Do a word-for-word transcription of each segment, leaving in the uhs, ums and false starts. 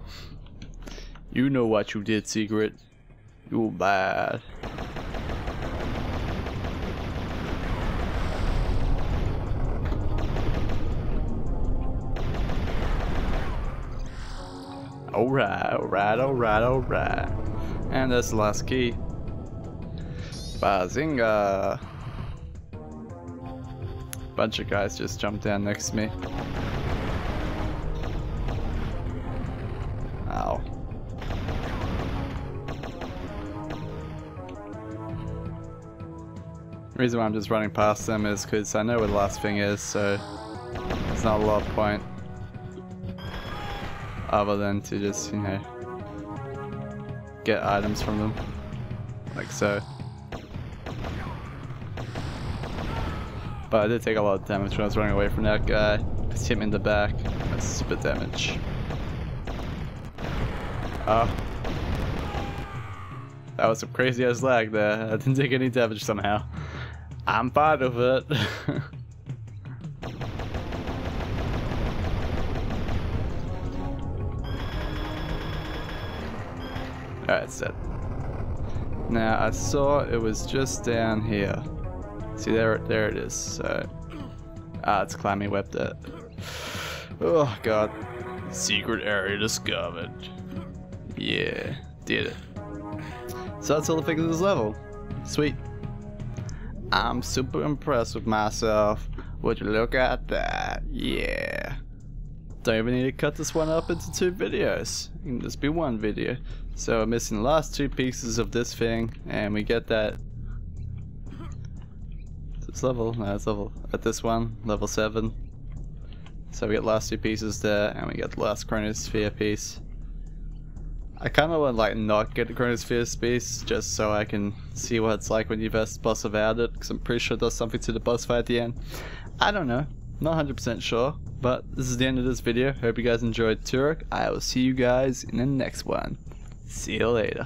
You know what you did, Secret. You bad. Alright, alright, alright, alright. And that's the last key. Bazinga! Bunch of guys just jumped down next to me. Ow. The reason why I'm just running past them is because I know where the last thing is, so there's not a lot of point other than to just, you know, get items from them, like so. But I did take a lot of damage when I was running away from that guy. Just hit me in the back. That's super damage. Oh. That was some crazy ass lag there. I didn't take any damage somehow. I'm fine with it. Alright, it's dead. Now I saw it was just down here. See, there, there it is. So, ah, it's climbing web that. Oh god. Secret area discovered. Yeah, did it. So that's all the figures of this level. Sweet. I'm super impressed with myself. Would you look at that? Yeah. Don't even need to cut this one up into two videos. It can just be one video. So I'm missing the last two pieces of this thing, and we get that. This level, no, it's level at this one, level seven. So we get the last two pieces there, and we get the last chronosphere piece. I kind of want to like not get the chronosphere piece just so I can see what it's like when you first boss without it, because I'm pretty sure it does something to the boss fight at the end. I don't know, not one hundred percent sure, but this is the end of this video. Hope you guys enjoyed Turok. I will see you guys in the next one. See you later.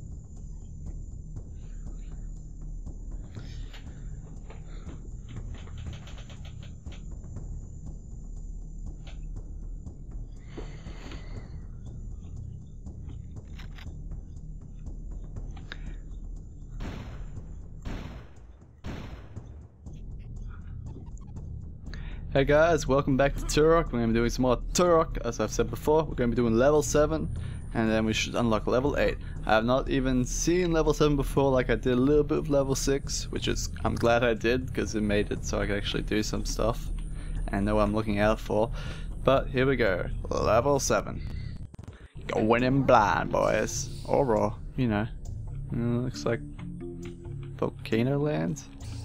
Hey guys, welcome back to Turok. We're going to be doing some more Turok, as I've said before. We're going to be doing level seven, and then we should unlock level eight. I have not even seen level seven before, like I did a little bit of level six, which is, I'm glad I did, because it made it so I could actually do some stuff, and know what I'm looking out for. But here we go, level seven. Going in blind, boys. Or raw, you know. Mm, looks like Volcano Land.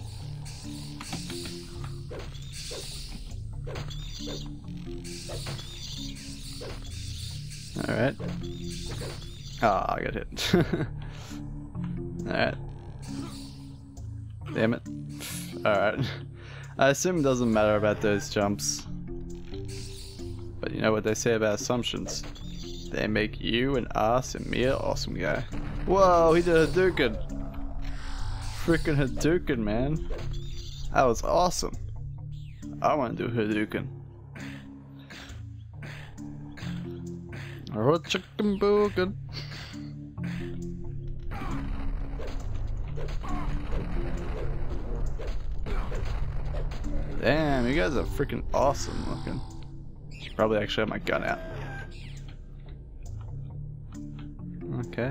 Alright. Oh, I got hit. Alright. Damn it. Alright. I assume it doesn't matter about those jumps. But you know what they say about assumptions. They make you an ass and me an awesome guy. Whoa, he did a Hadouken. Freaking Hadouken, man. That was awesome. I want to do Hadouken. Oh, chicken boogan. Damn, you guys are freaking awesome looking. Should probably actually have my gun out. Okay.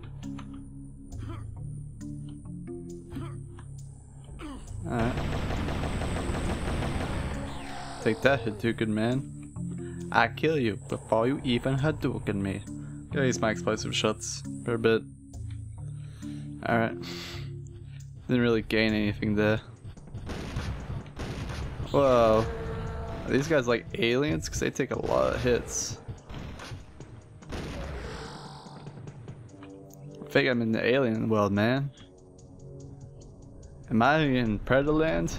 Alright. Take that, Hadouken man. I kill you before you even Hadouken me. Gotta use my explosive shots for a bit. Alright. Didn't really gain anything there. Whoa. Are these guys like aliens? Because they take a lot of hits. I think I'm in the alien world, man. Am I in Predator Land?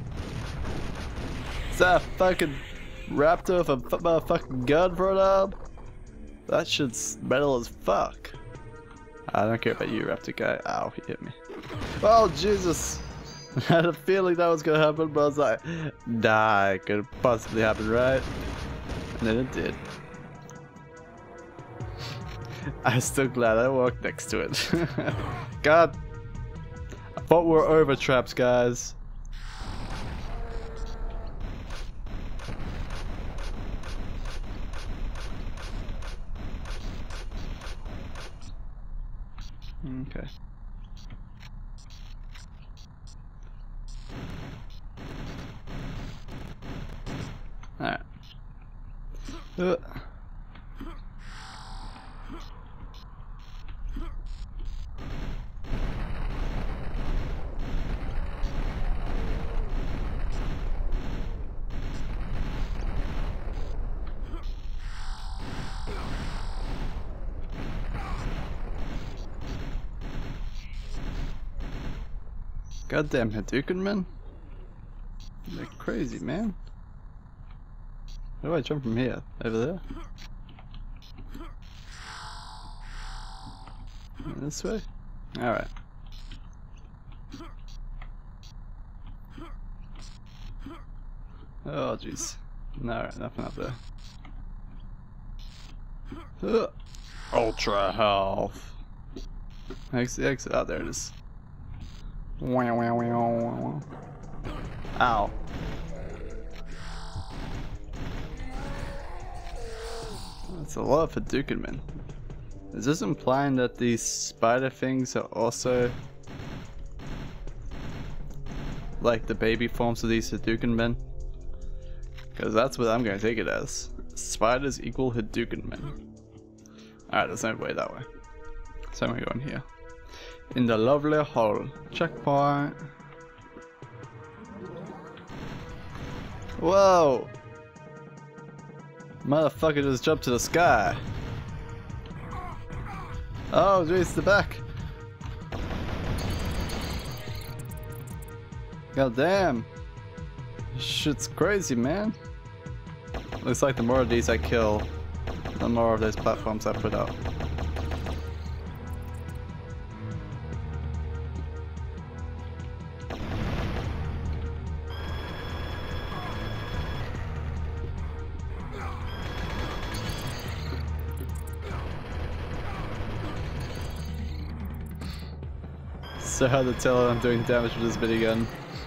Is that a fucking raptor with a motherfucking gun for it up? That shit's metal as fuck. I don't care about you, raptor guy. Ow, he hit me. Oh, Jesus! I had a feeling that was gonna happen, but I was like, nah, it could possibly happen, right? And then it did. I'm still glad I walked next to it. God. I thought we were over traps, guys. Okay. Alright. Uh. Goddamn Hadouken men. They're crazy, man. Where do I jump from here? Over there? This way? Alright. Oh jeez. No, nothing up there. Uh, Ultra health. Exit the exit. Oh, there it is. Wow, wow, wow. Ow. That's a lot for Hadouken men. Is this implying that these spider things are also like the baby forms of these Hadouken men? Because that's what I'm going to take it as. Spiders equal Hadouken men. Alright, there's no way that way. So I'm going to go in here. In the lovely hole. Checkpoint. Whoa! Motherfucker just jumped to the sky. Oh, jeez, the back. God damn. Shit's crazy, man. Looks like the more of these I kill, the more of those platforms I put out. So hard to tell I'm doing damage with this minigun.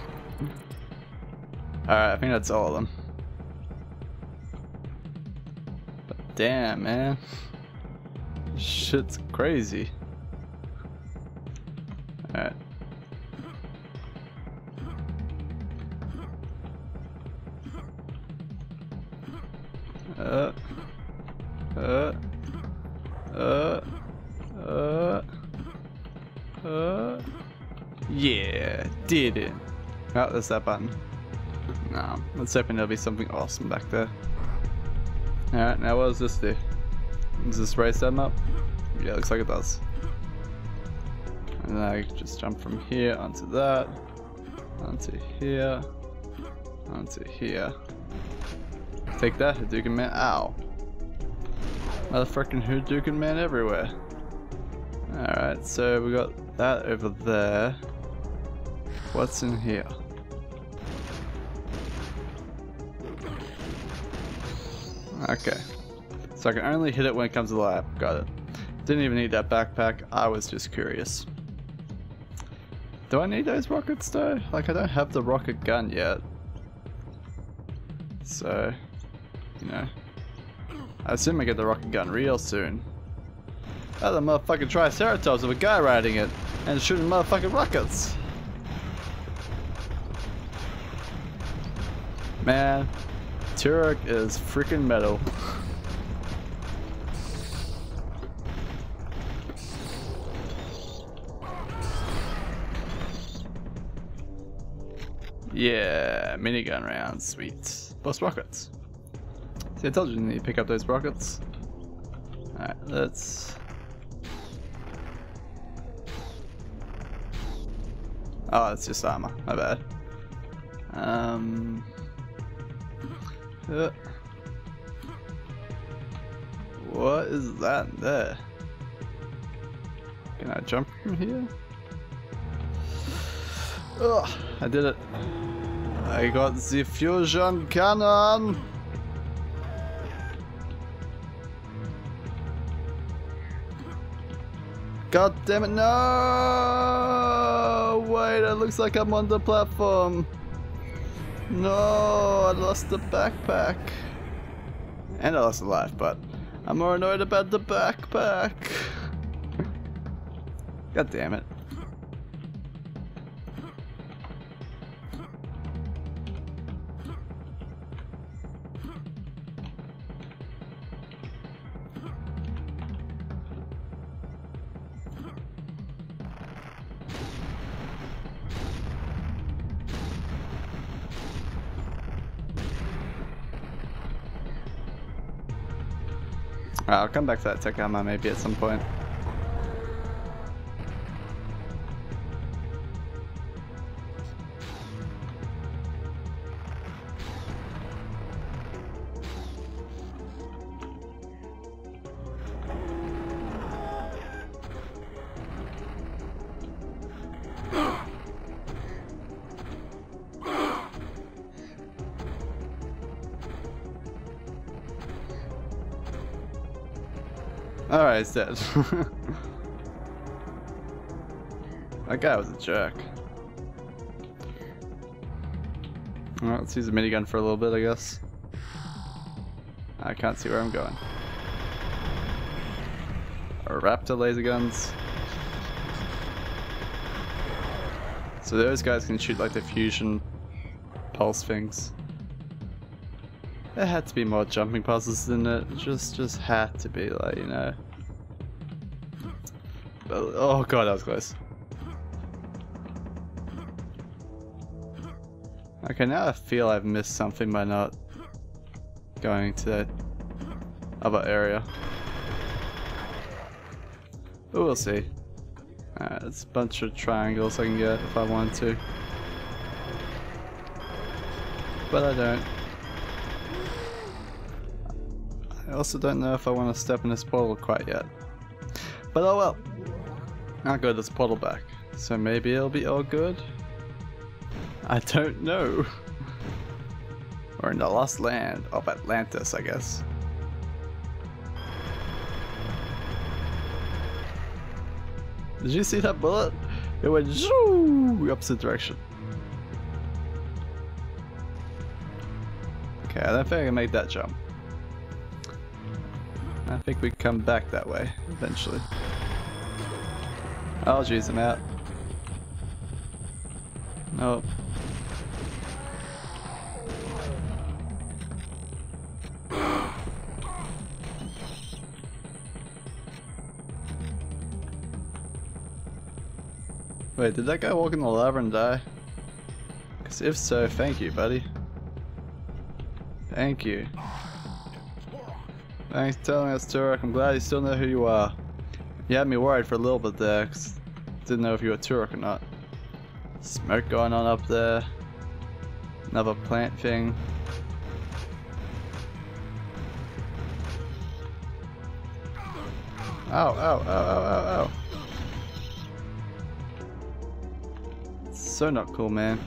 Alright, I think that's all of them. But damn, man. Shit's crazy. Alright. Uh. Uh. Uh. Uh. Uh. Yeah, did it. Oh, there's that button. No, let's hoping there'll be something awesome back there. Alright, now what does this do? Does this raise them up? Yeah, looks like it does. And then I just jump from here onto that, onto here, onto here. Take that, Hadouken man. Ow. Motherfucking Hadouken man everywhere. Alright, so we got that over there. What's in here? Okay. So I can only hit it when it comes alive. Got it. Didn't even need that backpack. I was just curious. Do I need those rockets though? Like, I don't have the rocket gun yet. So, you know. I assume I get the rocket gun real soon. Oh, the motherfucking Triceratops with a guy riding it and shooting motherfucking rockets. Man, Turok is freaking metal. Yeah, minigun rounds, sweet. Plus rockets. See, I told you you need to pick up those rockets. Alright, let's... Oh, it's just armor, my bad. Um... Uh, what is that there? Can I jump from here? Ugh, I did it. I got the fusion cannon. God damn it, no! Wait, it looks like I'm on the platform. No, I lost the backpack. And I lost a life, but I'm more annoyed about the backpack. God damn it. Alright, I'll come back to that tech ammo maybe at some point. Alright, it's dead. That guy was a jerk. Alright, let's use the minigun for a little bit, I guess. I can't see where I'm going. Or raptor laser guns. So those guys can shoot like the fusion pulse things. There had to be more jumping puzzles than it. Just, just had to be, like, you know. Oh god, that was close. Okay, now I feel I've missed something by not going to that other area. But we'll see. Alright, there's a bunch of triangles I can get if I want to. But I don't. I also don't know if I want to step in this portal quite yet. But oh well. I'll go this portal back. So maybe it'll be all good? I don't know. We're in the lost land of Atlantis, I guess. Did you see that bullet? It went zoom opposite direction. Okay, I don't think I can make that jump. I think we come back that way, eventually. Oh jeez, I'm out. Nope. Wait, did that guy walk in the lava and die? Because if so, thank you, buddy. Thank you. Thanks for telling us, Turok. I'm glad you still know who you are. You had me worried for a little bit there, because I didn't know if you were Turok or not. Smoke going on up there. Another plant thing. Ow, ow, ow, ow, ow, ow. So not cool, man.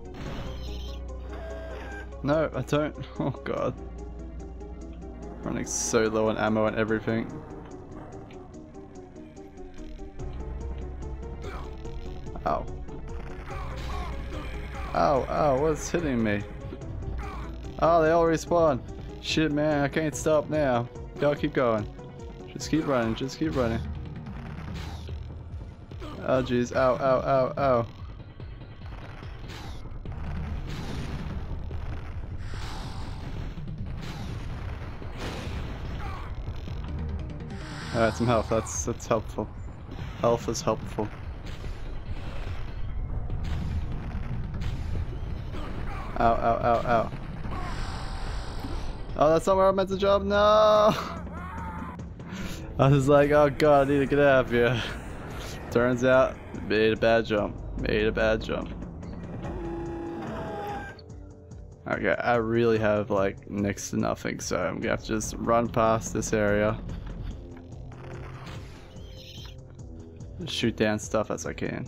No, I don't. Oh god. Running so low on ammo and everything. Ow. Ow, ow, what's hitting me? Oh, they all respawn. Shit, man, I can't stop now. Gotta keep going. Just keep running, just keep running. Oh jeez, ow, ow, ow, ow. Alright, some health, that's that's helpful. Health is helpful. Ow, ow, ow, ow. Oh, that's not where I meant to jump, no! I was like, oh god, I need to get out of here. Turns out, made a bad jump. Made a bad jump. Okay, I really have like next to nothing, so I'm gonna have to just run past this area. Shoot down stuff as I can.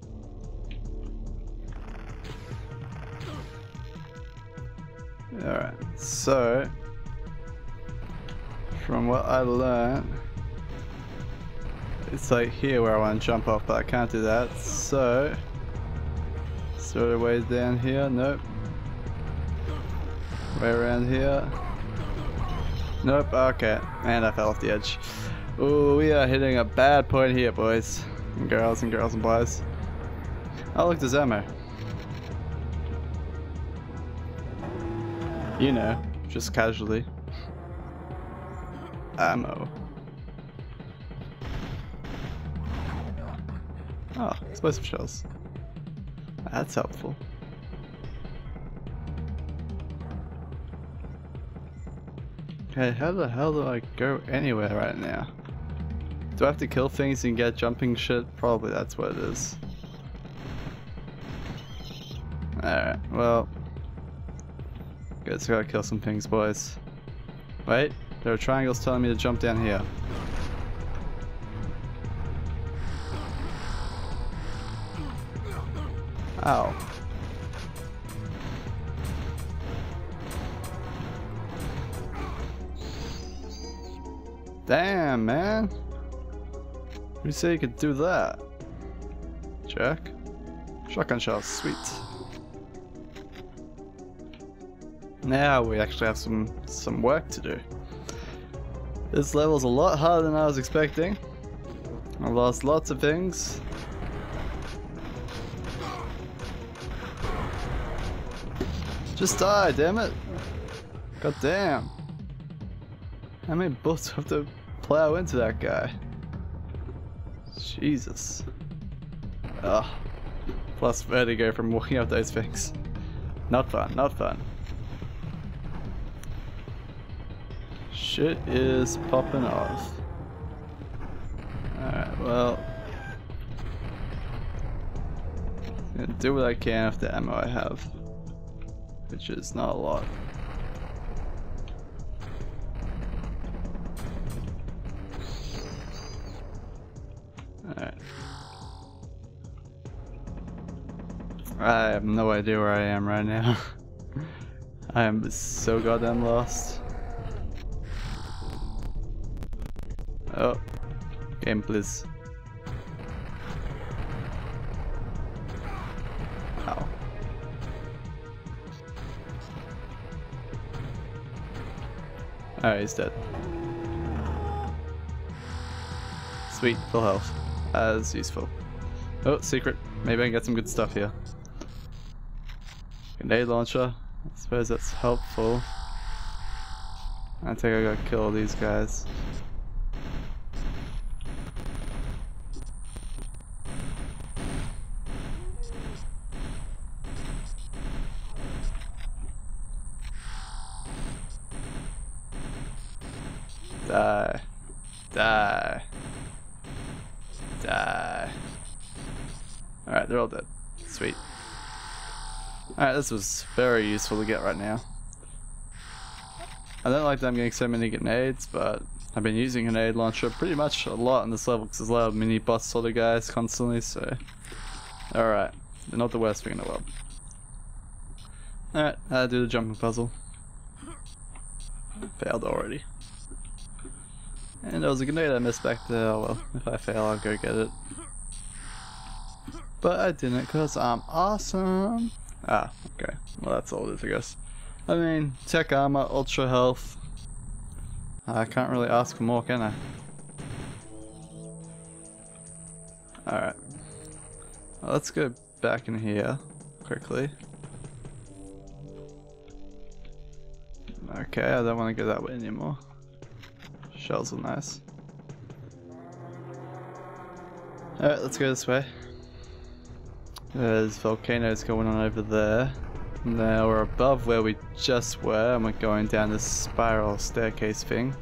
Alright, so from what I learned, It's like here where I want to jump off, but I can't do that. So, sort of way down here. Nope. Way around here. Nope. Okay. And I fell off the edge. Ooh, we are hitting a bad point here, boys and girls and girls and boys. Oh, look, there's ammo. You know, just casually. Ammo. Oh, explosive shells. That's helpful. Okay, how the hell do I go anywhere right now? Do I have to kill things and get jumping shit? Probably that's what it is. Alright, well. Guess I gotta kill some things, boys. Wait, there are triangles telling me to jump down here. Ow. Damn, man. Who said you could do that? Jack? Shotgun shells, sweet. Now we actually have some some work to do. This level's a lot harder than I was expecting. I lost lots of things. Just die, damn it! God damn! How many bullets do I have to plow into that guy? Jesus. Ugh. Plus vertigo from walking up those things. Not fun, not fun. Shit is popping off. Alright, well. I'm gonna do what I can with the ammo I have. Which is not a lot. Alright. I have no idea where I am right now. I am so goddamn lost. Oh, game please. Ow. Alright, he's dead. Sweet, full health. As useful. Oh, secret. Maybe I can get some good stuff here. Grenade launcher. I suppose that's helpful. I think I gotta kill all these guys. Die. Die. Die. Alright, they're all dead. Sweet. Alright, this was very useful to get right now. I don't like that I'm getting so many grenades, but I've been using grenade launcher pretty much a lot in this level because there's a lot of mini boss sort of guys constantly, so. Alright, they're not the worst thing in the world. Alright, I'll do the jumping puzzle. Failed already. And there was a grenade I missed back there. Oh well, if I fail I'll go get it. But I didn't because I'm awesome. Ah, okay. Well that's all it is I guess. I mean, tech armor, ultra health. I can't really ask for more, can I? Alright. Well, let's go back in here quickly. Okay, I don't want to go that way anymore. Shells are nice. Alright, let's go this way. There's volcanoes going on over there. Now we're above where we just were and we're going down this spiral staircase thing.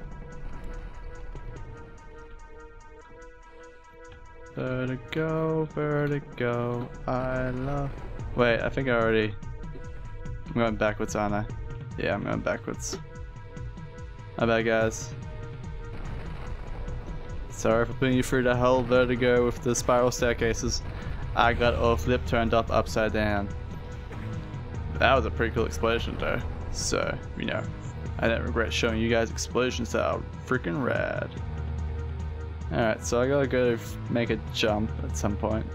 Vertigo, vertigo, I love... Wait, I think I already... I'm going backwards, aren't I? Yeah, I'm going backwards. My bad, guys. Sorry for putting you through the whole vertigo with the spiral staircases. I got all flip turned up upside down. That was a pretty cool explosion though. So, you know, I don't regret showing you guys explosions that are freaking rad. Alright, so I gotta go f make a jump at some point.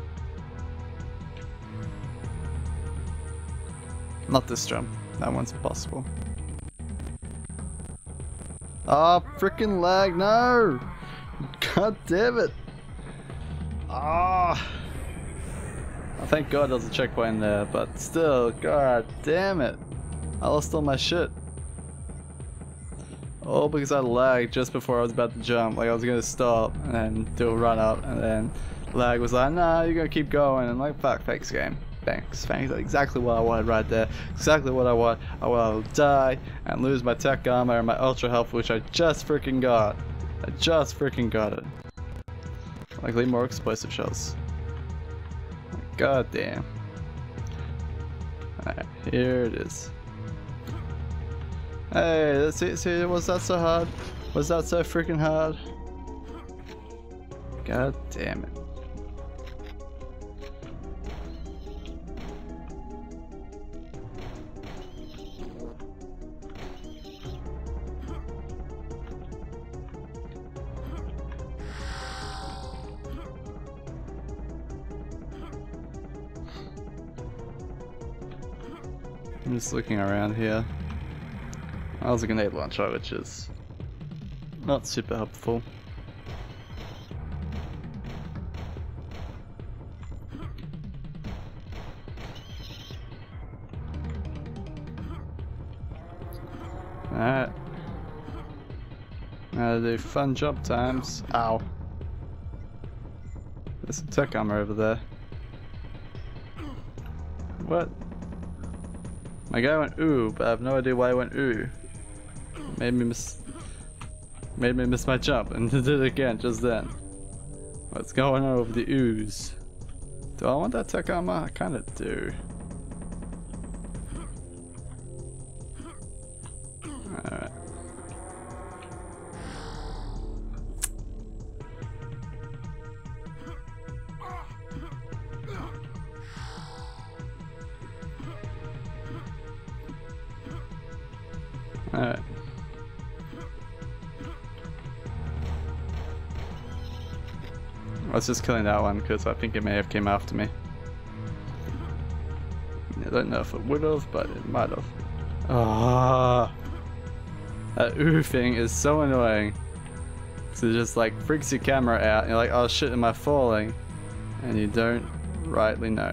Not this jump. That one's impossible. Ah, oh, freaking lag, no! God damn it! Ah! Oh, thank God there's a checkpoint there, but still, god damn it! I lost all my shit. All because I lagged just before I was about to jump. Like I was gonna stop and then do a run up, and then lag was like, nah, you're gonna keep going. And like, fuck, thanks game. Thanks, thanks. That's exactly what I wanted right there. Exactly what I want. I want to die and lose my tech armor and my ultra health, which I just freaking got. I just freaking got it. Likely more explosive shells. God damn. Alright, here it is. Hey, see, see, was that so hard? Was that so freaking hard? God damn it. I'm just looking around here. I was a grenade launcher, which is not super helpful. Alright. Now to do fun jump times. Ow. There's some tech armor over there. What? My guy went ooh, but I have no idea why I went ooh. Made me miss Made me miss my jump and did it again just then. What's going on with the ooze? Do I want that tech armor? I kinda do. Alright. Alright. I was just killing that one because I think it may have came after me. I don't know if it would have, but it might have. Ah, that ooh thing is so annoying. So it just like freaks your camera out and you're like, oh shit, am I falling? And you don't rightly know.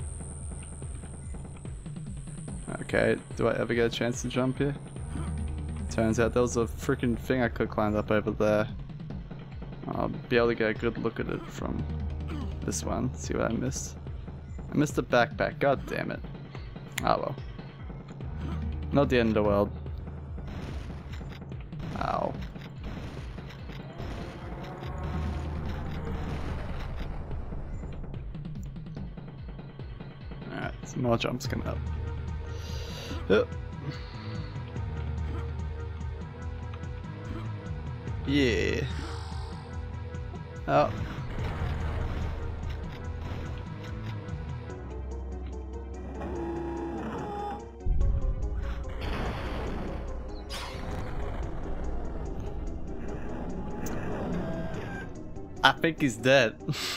Okay, do I ever get a chance to jump here? Turns out there was a freaking thing I could climb up over there. I'll be able to get a good look at it from this one. See what I missed? I missed the backpack. God damn it. Ah well. Not the end of the world. Ow. Alright, some more jumps coming up. Yep. Yeah. Oh. I think he's dead.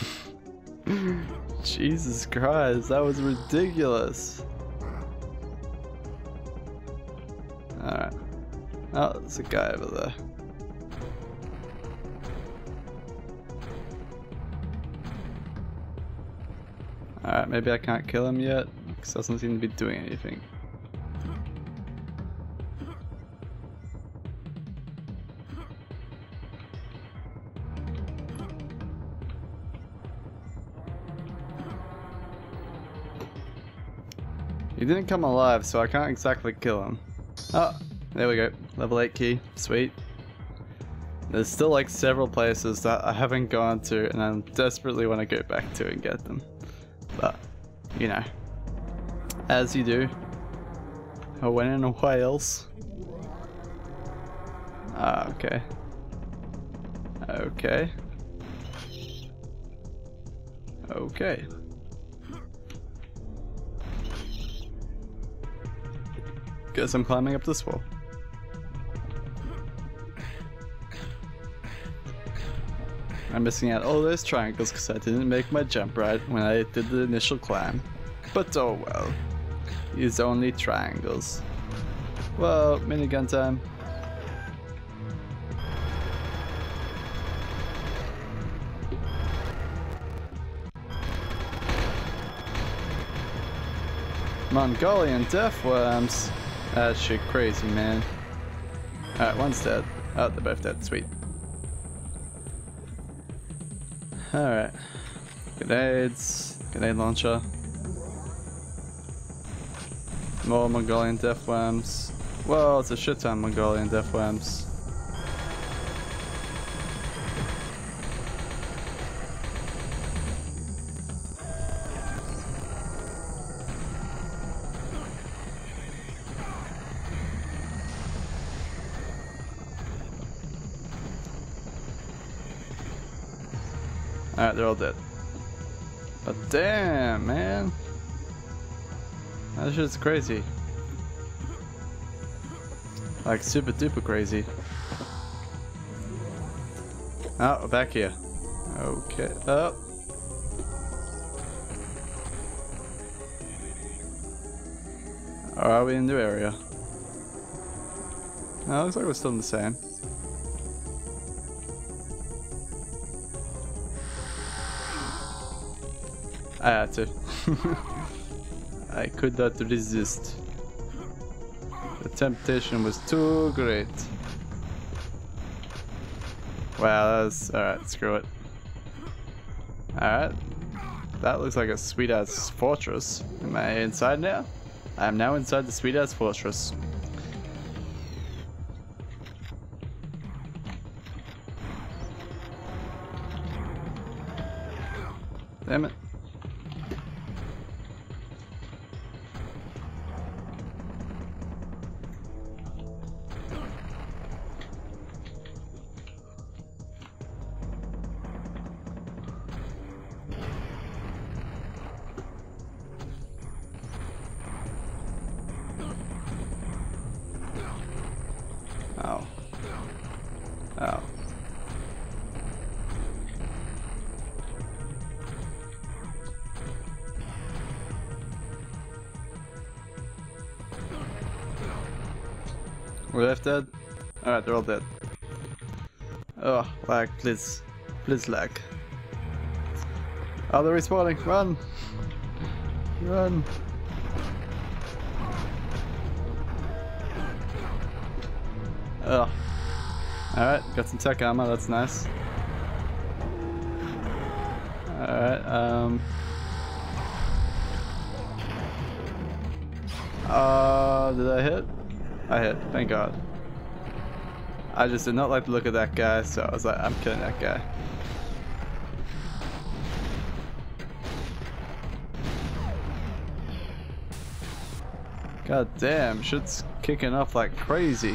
Jesus Christ, that was ridiculous. Alright. Oh, there's a guy over there. Alright, maybe I can't kill him yet, because he doesn't seem to be doing anything. He didn't come alive, so I can't exactly kill him. Oh, there we go. Level eight key. Sweet. There's still like several places that I haven't gone to and I desperately want to go back to and get them. But, you know, as you do. I went in Wales. Ah, okay. Okay. Okay. Guess I'm climbing up this wall. I'm missing out all those triangles because I didn't make my jump right when I did the initial climb. But oh well. It's only triangles. Well, minigun time. Mongolian death worms. That shit crazy, man. Alright, one's dead. Oh, they're both dead. Sweet. Alright. Grenades. Grenade launcher. More Mongolian death worms. Well, it's a shit ton of Mongolian death worms. Alright, they're all dead. But damn, man. That shit's crazy. Like super duper crazy. Oh, we're back here. Okay. Oh. Or are we in the new area? No, looks like we're still in the same. I had to. I could not resist. The temptation was too great. Wow, that's alright, screw it. Alright. That looks like a sweet ass fortress. Am I inside now? I am now inside the sweet ass fortress. Damn it. Oh. Oh. We're left dead? Alright, they're all dead. Oh, lag, please. Please lag. Oh, they're respawning. Run! Run! Ugh. Alright, got some tech armor, that's nice. Alright, um... Uh, did I hit? I hit, thank God. I just did not like the look of that guy, so I was like, I'm killing that guy. God damn, shit's kicking off like crazy.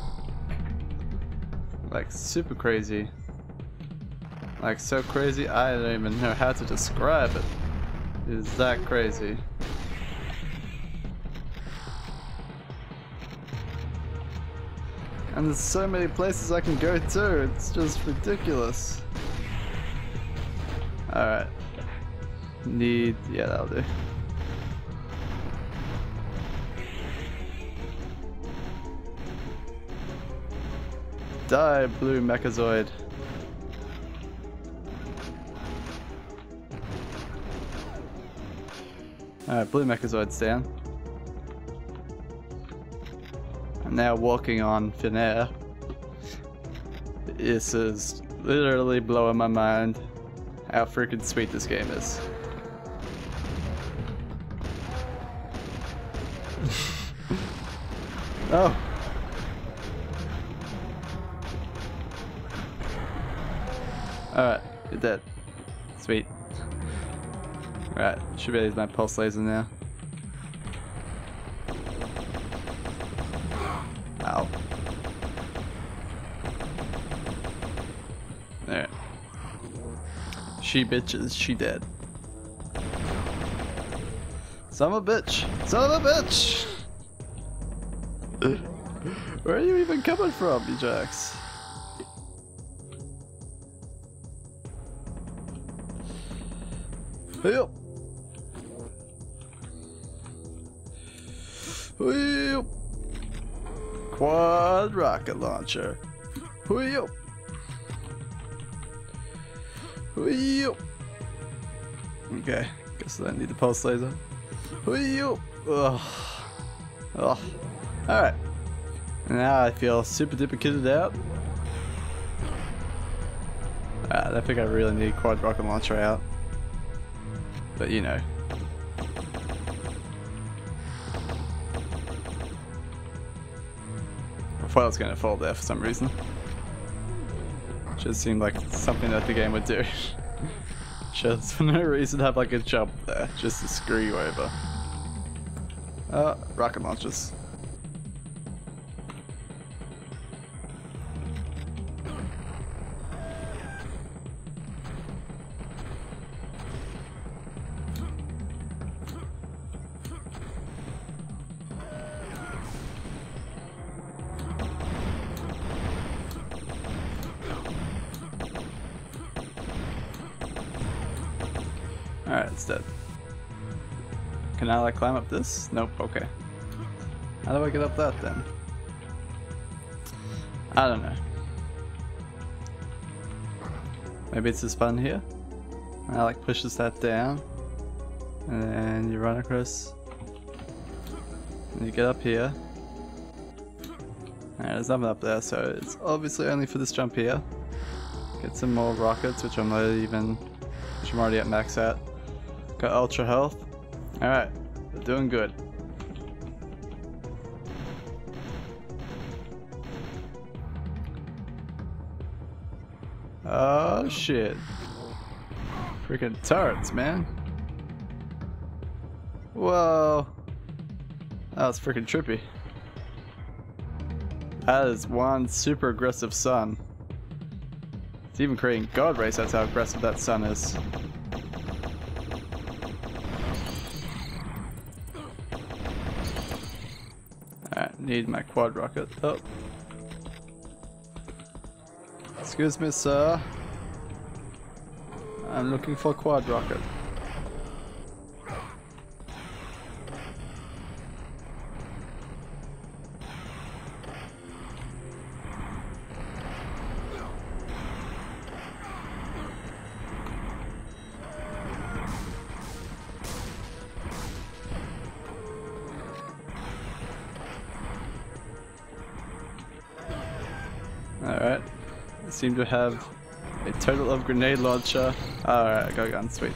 Like super crazy. Like so crazy, I don't even know how to describe it. It's that crazy. And there's so many places I can go to, it's just ridiculous. Alright. Need, yeah, that'll do. Die, blue mechazoid. Alright, blue mechazoid's down. I'm now walking on thin air. This is literally blowing my mind how freaking sweet this game is. Oh. Alright, you're dead. Sweet. Right, should be able to use my pulse laser now. Ow. There. She bitches, she dead. Son of a bitch! Son of a bitch! Where are you even coming from, you jacks? Yep. Yep. Quad rocket launcher. Yep. Yep. Okay, guess I need the pulse laser. Yep. Ugh. Ugh. Alright. Now I feel super duper kitted out. Uh, I don't think I really need quad rocket launcher out. But you know. I thought I was going to fall there for some reason. Just seemed like something that the game would do. Just for no reason have like a jump there, just to screw you over. Uh, rocket launchers. Alright, it's dead. Can I like climb up this? Nope, okay. How do I get up that then? I don't know. Maybe it's this button here? And I like pushes that down. And then you run across. And you get up here. Alright, there's nothing up there, so it's obviously only for this jump here. Get some more rockets, which I'm not even, which I'm already at max at. Got ultra health. Alright, we're doing good. Oh shit. Freaking turrets, man. Whoa. That was freaking trippy. That is one super aggressive sun. It's even creating God rays, that's how aggressive that sun is. Alright, need my quad rocket. Oh. Excuse me, sir. I'm looking for quad rocket. Alright, I seem to have a total of grenade launcher. Alright, I got a gun, sweet.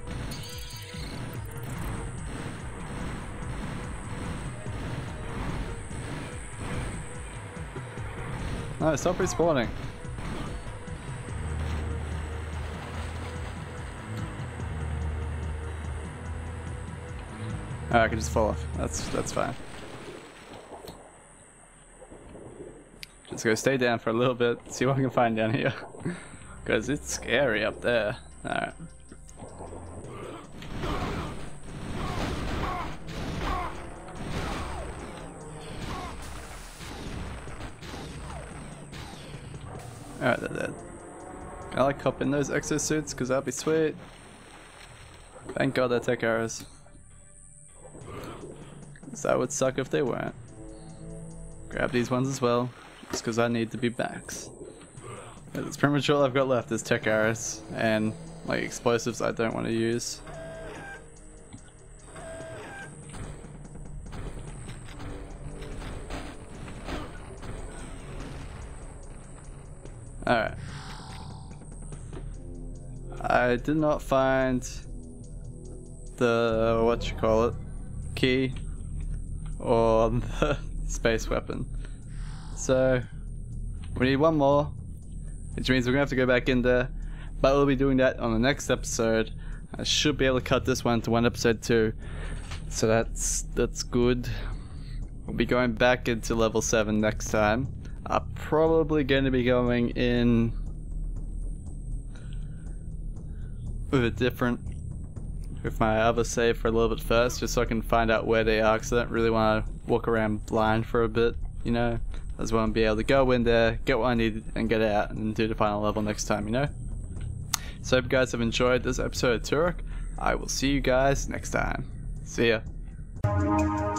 No, stop respawning. Alright, I can just fall off. That's that's fine. Just go stay down for a little bit, see what I can find down here. Because it's scary up there. Alright. Alright, they're dead. I like hop in those exosuits because that'd be sweet. Thank God they take arrows. Because that would suck if they weren't. Grab these ones as well. Just because I need to be max. That's pretty much all I've got left is tech arrows and like explosives I don't want to use. Alright. I did not find the, what you call it, key or the space weapon. So, we need one more, which means we're going to have to go back in there, but we'll be doing that on the next episode. I should be able to cut this one to one episode too, so that's that's good. We'll be going back into level seven next time. I'm probably going to be going in with a different, with my other save for a little bit first, just so I can find out where they are, because I don't really want to walk around blind for a bit, you know. I just want to be able to go in there, get what I need, and get out, and do the final level next time, you know? So I hope you guys have enjoyed this episode of Turok. I will see you guys next time. See ya.